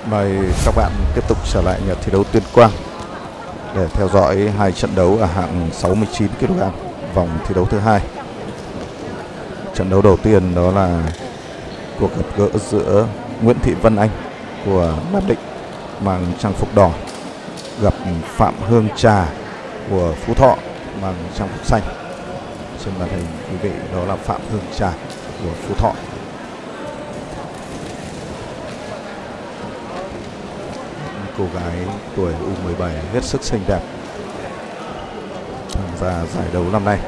Mời các bạn tiếp tục trở lại nhà thi đấu Tuyên Quang để theo dõi hai trận đấu ở hạng 69 kg vòng thi đấu thứ hai. Trận đấu đầu tiên đó là cuộc gặp gỡ giữa Nguyễn Thị Vân Anh của Nam Định mang trang phục đỏ gặp Phạm Hương Trà của Phú Thọ mang trang phục xanh. Trên màn hình quý vị đó là Phạm Hương Trà của Phú Thọ. Cô gái tuổi U17 hết sức xinh đẹp tham gia giải đấu năm nay.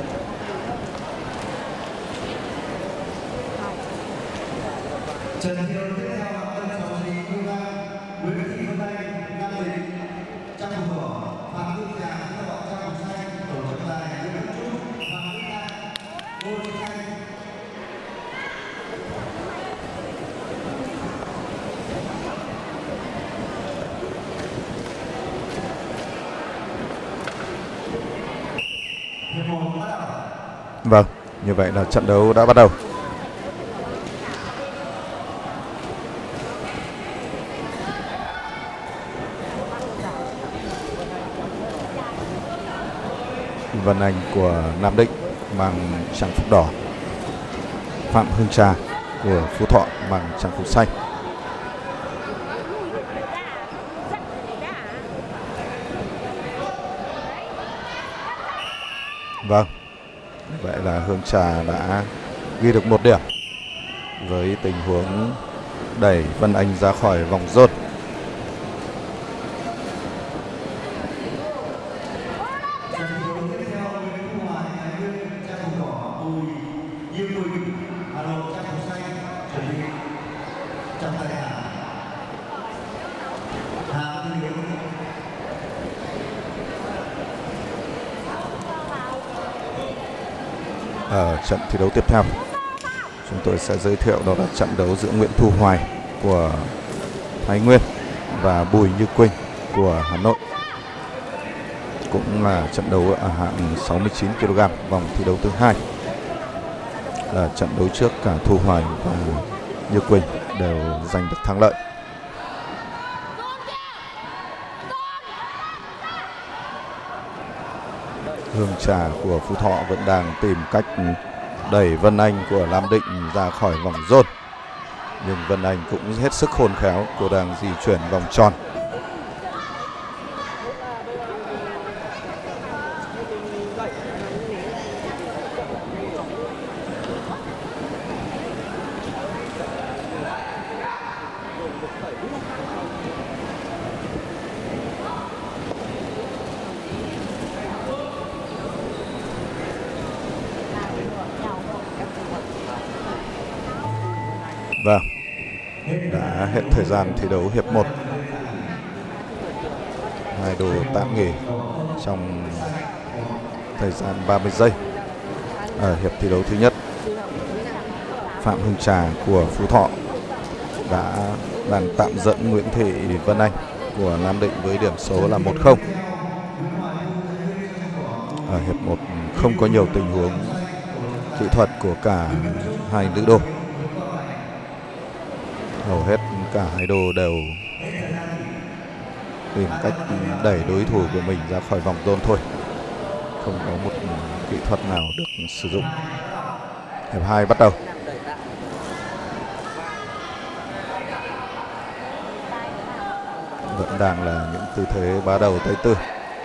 Vâng, như vậy là trận đấu đã bắt đầu. Vân Anh của Nam Định mang trang phục đỏ, Phạm Hương Trà của Phú Thọ mang trang phục xanh. Vâng, vậy là Hương Trà đã ghi được 1 điểm với tình huống đẩy Vân Anh ra khỏi vòng rôn. Ở trận thi đấu tiếp theo, chúng tôi sẽ giới thiệu đó là trận đấu giữa Nguyễn Thu Hoài của Thái Nguyên và Bùi Như Quỳnh của Hà Nội. Cũng là trận đấu ở hạng 69 kg vòng thi đấu thứ hai. Là trận đấu trước cả Thu Hoài và Như Quỳnh đều giành được thắng lợi. Hương Trà của Phú Thọ vẫn đang tìm cách đẩy Vân Anh của Nam Định ra khỏi vòng rôn. Nhưng Vân Anh cũng hết sức khôn khéo, cô đang di chuyển vòng tròn. Vâng, đã hết thời gian thi đấu hiệp 1. Hai đội tạm nghỉ trong thời gian 30 giây. Ở hiệp thi đấu thứ nhất, Phạm Hương Trà của Phú Thọ đã làm tạm dẫn Nguyễn Thị Vân Anh của Nam Định với điểm số là 1-0. Ở hiệp 1 không có nhiều tình huống kỹ thuật của cả hai nữ đô. Hầu hết cả hai đô đều tìm cách đẩy đối thủ của mình ra khỏi vòng rôn thôi. Không có một kỹ thuật nào được sử dụng. Hiệp 2 bắt đầu. Vẫn đang là những tư thế bá đầu tay tư.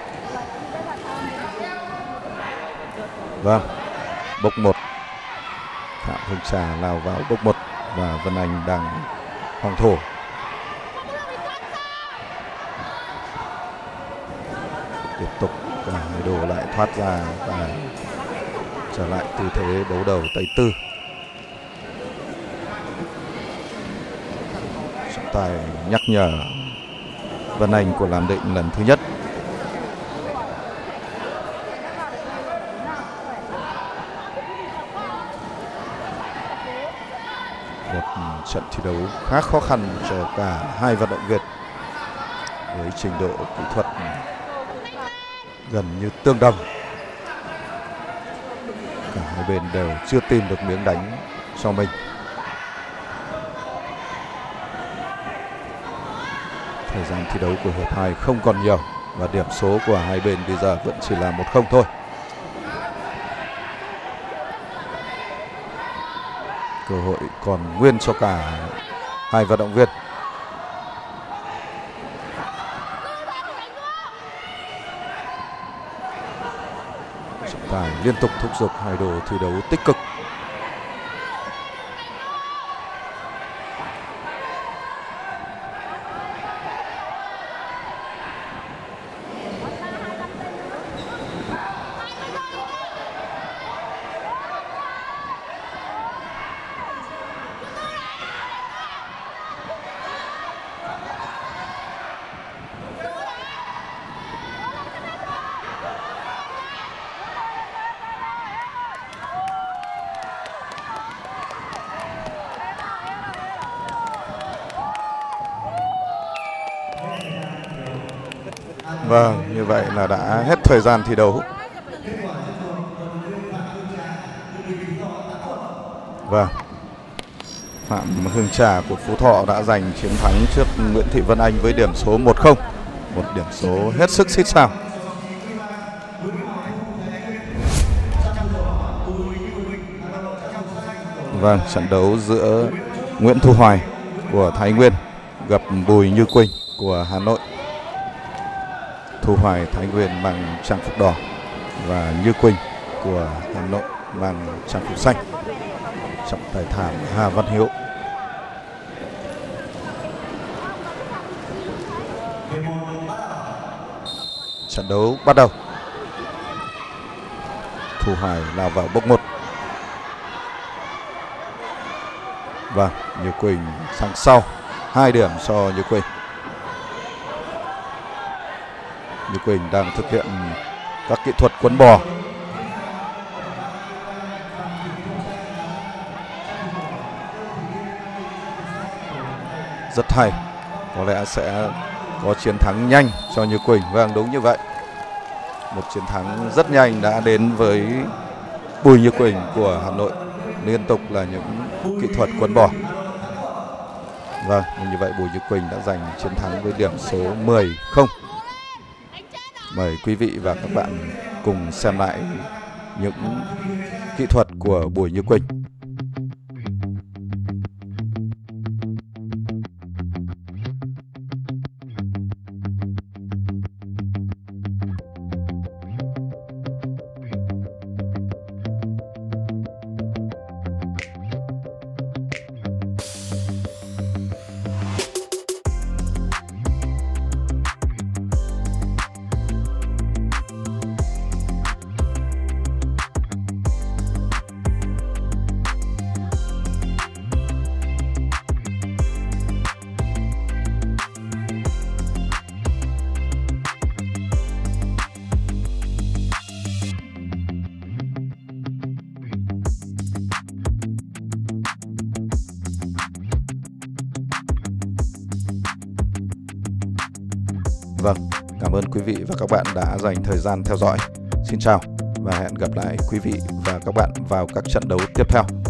Vâng, bốc 1. Phạm Hương Trà lao vào bốc 1 và Vân Anh đang phòng thủ. Tiếp tục cả hai đồ lại thoát ra và trở lại tư thế đấu đầu tay tư. Trọng tài nhắc nhở Vân Anh của Nam Định lần thứ nhất. Một trận thi đấu khá khó khăn cho cả hai vận động viên với trình độ kỹ thuật gần như tương đồng. Cả hai bên đều chưa tìm được miếng đánh cho mình. Thời gian thi đấu của hiệp 2 không còn nhiều và điểm số của hai bên bây giờ vẫn chỉ là 1-0 thôi. Cơ hội còn nguyên cho cả hai vận động viên. Trọng tài liên tục thúc giục hai đội thi đấu tích cực. Vâng, như vậy là đã hết thời gian thi đấu. Vâng, Phạm Hương Trà của Phú Thọ đã giành chiến thắng trước Nguyễn Thị Vân Anh với điểm số 1-0. Một điểm số hết sức xít sao. Vâng, trận đấu giữa Nguyễn Thu Hoài của Thái Nguyên gặp Bùi Như Quỳnh của Hà Nội. Thu Hoài Thái Nguyên mang trang phục đỏ và Như Quỳnh của Hà Nội mang trang phục xanh. Trọng tài thảm Hà Văn Hiếu. Trận đấu bắt đầu. Thu Hoài lao vào bốc 1. Vâng, Như Quỳnh sang sau, 2 điểm cho Như Quỳnh. Như Quỳnh đang thực hiện các kỹ thuật quấn bò. Rất hay. Có lẽ sẽ có chiến thắng nhanh cho Như Quỳnh. Vâng, đúng như vậy. Một chiến thắng rất nhanh đã đến với Bùi Như Quỳnh của Hà Nội. Liên tục là những kỹ thuật quấn bò. Vâng, như vậy Bùi Như Quỳnh đã giành chiến thắng với điểm số 10-0. Mời quý vị và các bạn cùng xem lại những kỹ thuật của Bùi Như Quỳnh. Vâng, cảm ơn quý vị và các bạn đã dành thời gian theo dõi. Xin chào và hẹn gặp lại quý vị và các bạn vào các trận đấu tiếp theo.